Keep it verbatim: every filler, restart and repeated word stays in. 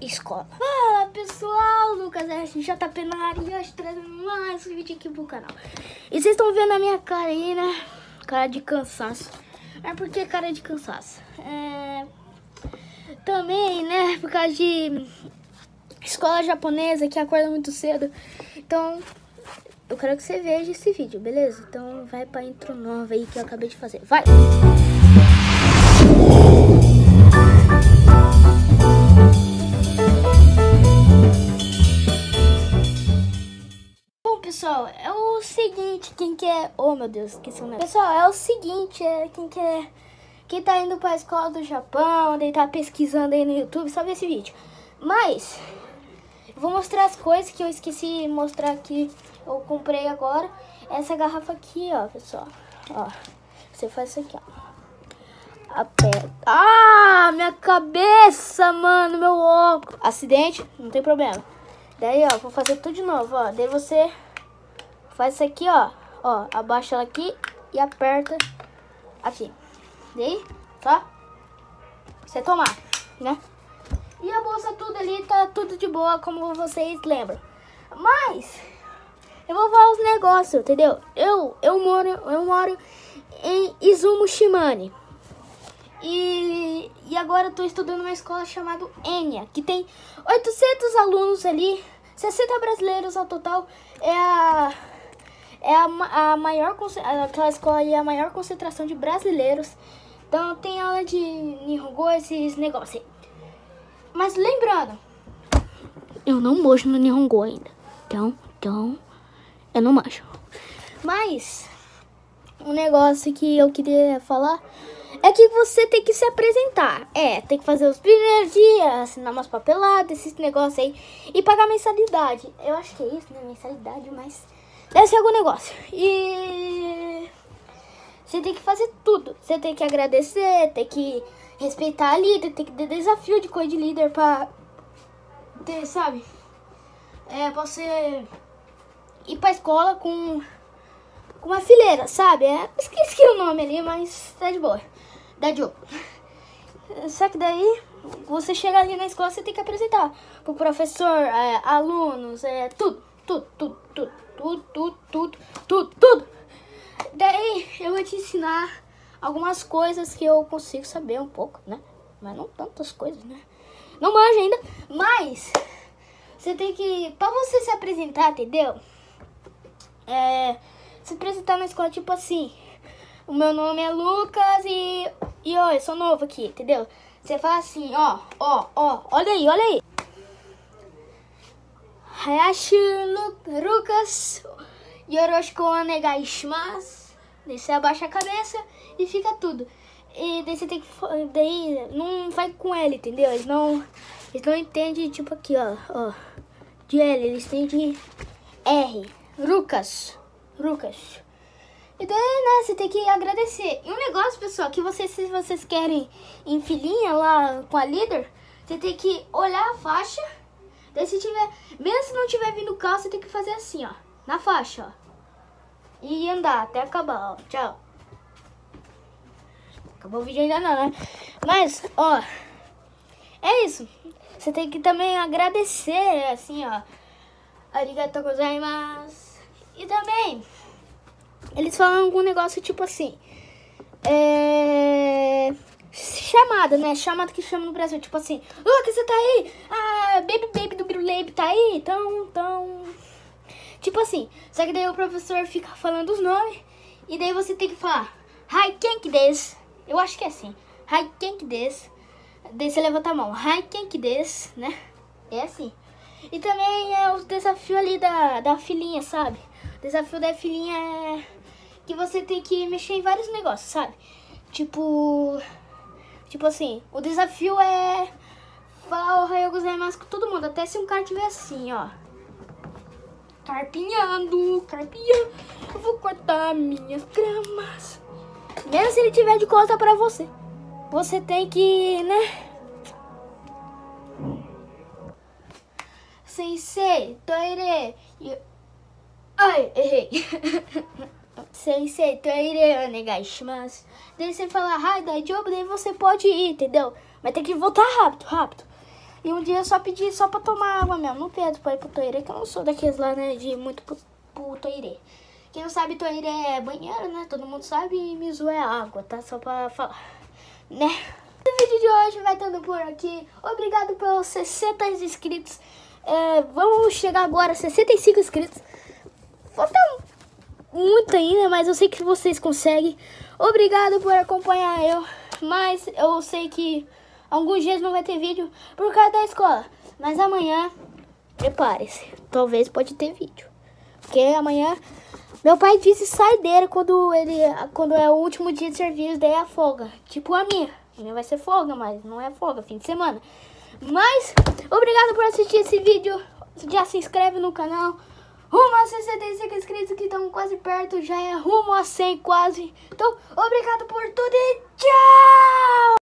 escola. Fala pessoal, Lucas S J P na área e hoje trazendo mais um vídeo aqui pro canal. E vocês estão vendo a minha cara aí, né? Cara de cansaço. É porque cara de cansaço. É... Também, né? Por causa de escola japonesa que acorda muito cedo. Então, eu quero que você veja esse vídeo, beleza? Então vai pra intro nova aí que eu acabei de fazer. Vai! Pessoal, é o seguinte, quem quer... Oh, meu Deus, que som, né? Pessoal, é o seguinte, é quem quer... Quem tá indo pra escola do Japão, daí tá pesquisando aí no YouTube, só ver esse vídeo. Mas, eu vou mostrar as coisas que eu esqueci de mostrar aqui. Eu comprei agora. Essa garrafa aqui, ó, pessoal. Ó, você faz isso aqui, ó. Aperta. Ah, minha cabeça, mano, meu óculos. Acidente, não tem problema. Daí, ó, vou fazer tudo de novo, ó. Daí você... Faz isso aqui, ó. Ó, abaixa ela aqui e aperta aqui. Daí, só você tomar, né? E a bolsa tudo ali tá tudo de boa, como vocês lembram. Mas eu vou falar os negócios, entendeu? Eu, eu, moro, eu moro em Izumo Shimane. E, e agora eu tô estudando uma escola chamada Enya, que tem oitocentos alunos ali, sessenta brasileiros ao total. É a... É a, a maior, aquela escola aí é a maior concentração de brasileiros. Então tem aula de Nihongo, esses negócios aí. Mas lembrando, eu não manjo no Nihongo ainda. Então, então, eu não manjo. Mas, um negócio que eu queria falar é que você tem que se apresentar. É, tem que fazer os primeiros dias, assinar umas papeladas, esses negócios aí. E pagar mensalidade. Eu acho que é isso, né? Mensalidade, mas... deve ser algum negócio. E você tem que fazer tudo. Você tem que agradecer, tem que respeitar a líder, tem que ter desafio de coisa de líder pra ter, sabe? É, pra você ir pra escola com, com uma fileira, sabe? É, esqueci o nome ali, mas tá de boa. Dá de boa. Só que daí, você chega ali na escola, você tem que apresentar pro professor, é, alunos, é, tudo, tudo, tudo, tudo. Tudo, tudo, tudo, tudo, tudo. Daí eu vou te ensinar algumas coisas que eu consigo saber um pouco, né? Mas não tantas coisas, né? Não manjo ainda, mas você tem que... Pra você se apresentar, entendeu? É... Se apresentar na escola, tipo assim... O meu nome é Lucas e... E ó, eu sou novo aqui, entendeu? Você fala assim, ó, ó, ó. Olha aí, olha aí. Hayashi Lucas Yoroshiku onegai shimasu. Daí você abaixa a cabeça e fica tudo. E daí você tem que... Daí não vai com L, entendeu? Eles não... Eles não entendem, tipo aqui, ó. Ó. De L, eles entendem R. Lucas. Lucas. E daí, né, você tem que agradecer. E um negócio, pessoal, que vocês, se vocês querem em filinha lá com a líder, você tem que olhar a faixa. Daí se tiver, mesmo se não tiver vindo carro, você tem que fazer assim, ó, na faixa, ó. E andar até acabar, ó. Tchau. Acabou o vídeo ainda não, né? Mas, ó, é isso. Você tem que também agradecer, assim, ó. Arigatou gozaimasu. E também, eles falam algum negócio tipo assim. É... Chamada, né? Chamada que chama no Brasil. Tipo assim, Lucas, você tá aí? Ah, Baby Baby do Biruleibe tá aí? Então, então... Tipo assim, só que daí o professor fica falando os nomes. E daí você tem que falar Hai Kenki desu. Eu acho que é assim. Hai Kenki desu. Daí você levanta a mão. Hai Kenki desu, né? É assim. E também é o desafio ali da, da filhinha, sabe? O desafio da filhinha é que você tem que mexer em vários negócios, sabe? Tipo... Tipo assim, o desafio é falar o Ohayou gozaimasu com todo mundo. Até se um cara tiver assim, ó. Carpinhando, carpinhando. Eu vou cortar minhas gramas. Mesmo se ele tiver de costa pra você. Você tem que, né? Sensei, toire. Ai, errei. Sensei, toire onegai shimasu. Daí você fala, ai, daijoubu, daí você pode ir, entendeu? Mas tem que voltar rápido, rápido. E um dia eu só pedi só pra tomar água mesmo. Não peço pra ir pro toilet, que eu não sou daqueles lá, né, de ir muito pro, pro toilet. Quem não sabe, toilet é banheiro, né? Todo mundo sabe, e Mizu é água, tá? Só pra falar, né? O vídeo de hoje vai estando por aqui. Obrigado pelos sessenta inscritos. É, vamos chegar agora a sessenta e cinco inscritos. Falta muito ainda, mas eu sei que vocês conseguem. Obrigado por acompanhar eu. Mas eu sei que alguns dias não vai ter vídeo por causa da escola. Mas amanhã, prepare-se. Talvez pode ter vídeo. Porque amanhã, meu pai disse saideira quando, ele, quando é o último dia de serviço, daí é a folga. Tipo a minha. A minha vai ser folga, mas não é folga, fim de semana. Mas, obrigado por assistir esse vídeo. Já se inscreve no canal. Rumo a sessenta e cinco inscritos, que estão quase perto. Já é rumo a cem quase. Então, obrigado por tudo e tchau!